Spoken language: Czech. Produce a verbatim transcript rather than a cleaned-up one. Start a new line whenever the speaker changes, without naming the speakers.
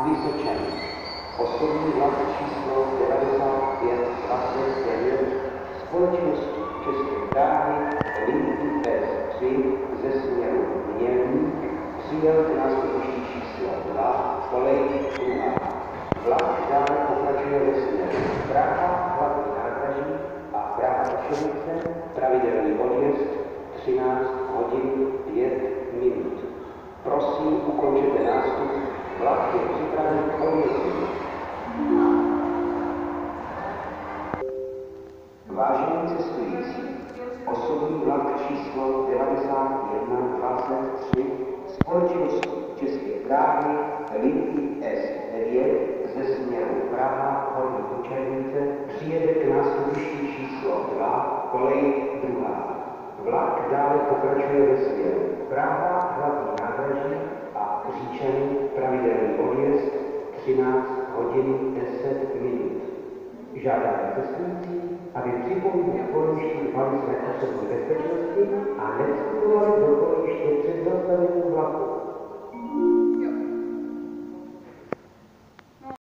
Vysočany. Osobní vlak číslo devadesát pět dvacet devět společnosti České dráhy linky S tři ze směru Mělník přijel k nástupišti číslo dva kolej druhá. Vlak dále pokračuje ve směru Praha hlavní nádraží a Praha Ošovice pravidelný odjezd třináct hodin pět minut. Prosím, ukončete nástup. Vlak je připraven k odjezdu. Vážení cestující, osobní vlak číslo devadesát jedna dvacet tři společnosti České dráhy linky S devět ze směru Praha Horní Učernice přijede k nástupišti číslo dva kolej druhá. Vlak dále pokračuje ve směru Praha hlavní nádraží a Říčany pravidelný odjezd třináct hodin deset minut. Žádáme cestující, aby připojili a porušili dbali své osobní bezpečnosti a necestujte